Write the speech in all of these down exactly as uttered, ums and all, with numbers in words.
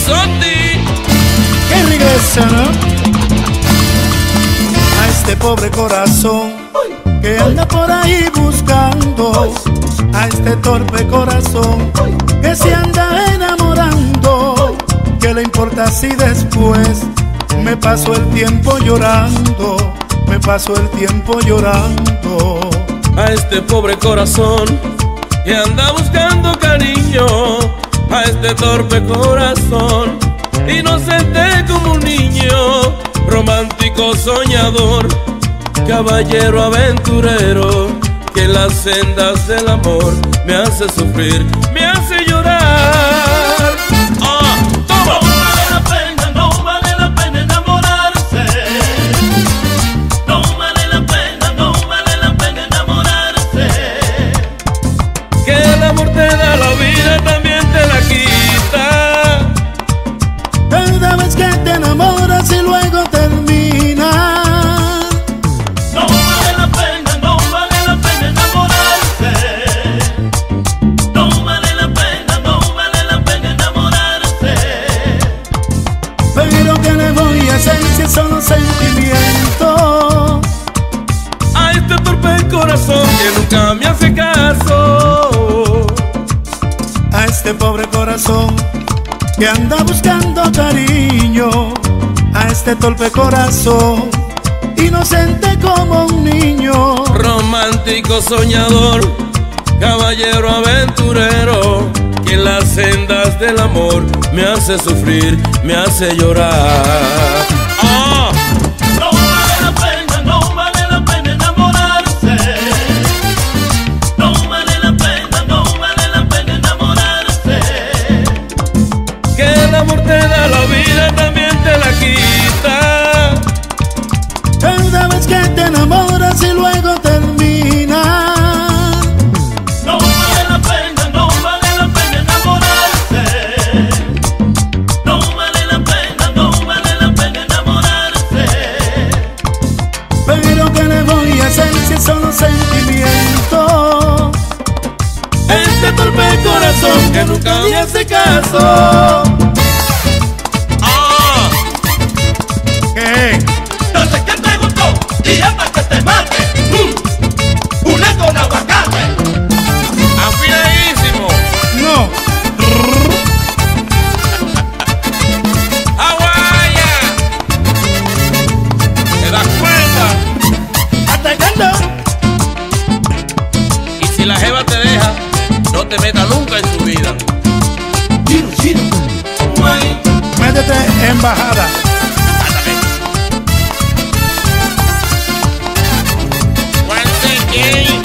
Soti. Que regresa, ¿no? A este pobre corazón que anda por ahí buscando, a este torpe corazón que se anda enamorando. ¿Qué le importa si después me paso el tiempo llorando? Me paso el tiempo llorando. A este pobre corazón que anda buscando cariño, a este torpe corazón inocente como un niño, romántico soñador, caballero aventurero, que en las sendas del amor me hace sufrir, me hace llorar. ¡Ah! ¡Toma! No vale la pena, no vale la pena enamorarse. No vale la pena, no vale la pena enamorarse. Que el amor te da la vida, también te la quita. Cada vez que te enamoras y luego termina. No vale la pena, no vale la pena enamorarse. No vale la pena, no vale la pena enamorarse. Pero ¿qué le voy a hacer si son los sentimientos? A este torpe corazón que nunca me hace caso. A este pobre corazón que anda buscando cariño, a este torpe corazón inocente como un niño, Romántico soñador, caballero aventurero, que en las sendas del amor me hace sufrir, me hace llorar. ¡Ah! No vale la pena, no vale la pena enamorarse. No vale la pena, no vale la pena enamorarse. Que el amor te da la vida, también te la quita. cada vez que te enamoras y luego termina. No vale la pena, no vale la pena enamorarse. No vale la pena, no vale la pena enamorarse. Pero ¿qué le voy a hacer si son los sentimientos? Este torpe corazón que nunca me hace caso. ¡Ah! ¿Qué? No sé qué te gustó y hasta que te mate. Mm. Una con aguacate. ¡Afiladísimo! No. ¡Aguaya! ¿Te das cuenta? Atacando. Y si la jeva te deja, no te metas nunca en su vida. Chino, chino. Guay. Métete en bajada. Ándame. Once again.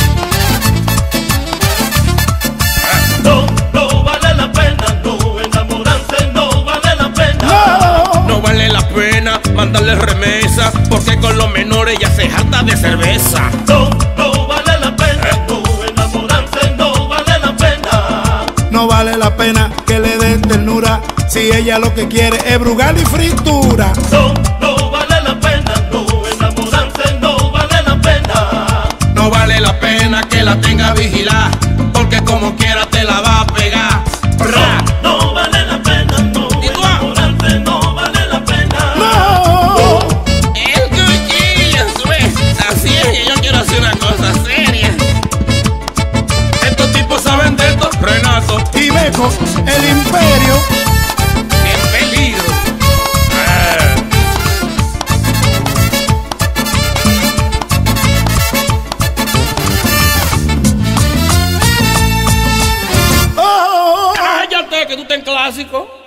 No, no vale la pena, no enamorarse, no vale la pena. No. No vale la pena mandarle remesa, porque con los menores ya se jata de cerveza. No, no vale la pena, no enamorarse, no vale la pena. No vale la pena que le des ternura si ella lo que quiere es brugal y fritura. No, no vale la pena, no enamorarse, no vale la pena. No vale la pena que la tenga vigilada, porque como quiera te la va a pegar. Ra. No, no vale la pena, no ¿Y tú? enamorarse, no vale la pena. No. El cuchillo, sube. Así es que yo quiero hacer una cosa seria. Estos tipos saben de esto, Renato. Y Beco, el imperio. ¡Qué peligro! Ah. Oh. ¡Cállate, que tú estás en clásico!